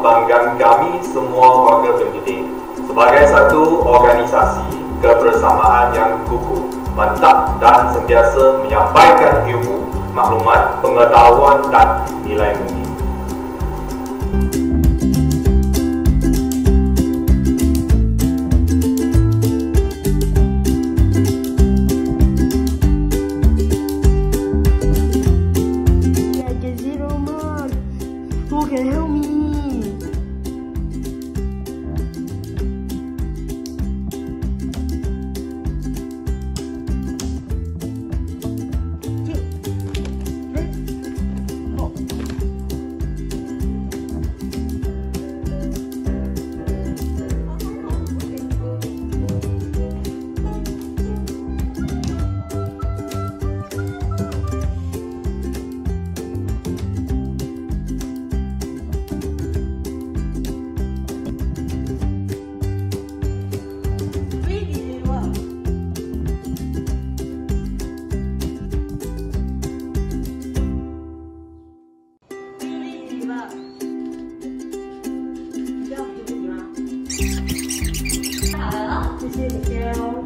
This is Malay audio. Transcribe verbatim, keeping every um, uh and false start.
kebanggaan kami semua warga pendidik sebagai satu organisasi kebersamaan yang kukuh, mantap dan sentiasa menyampaikan ilmu, maklumat, pengetahuan dan nilai murni. Who can help me? This is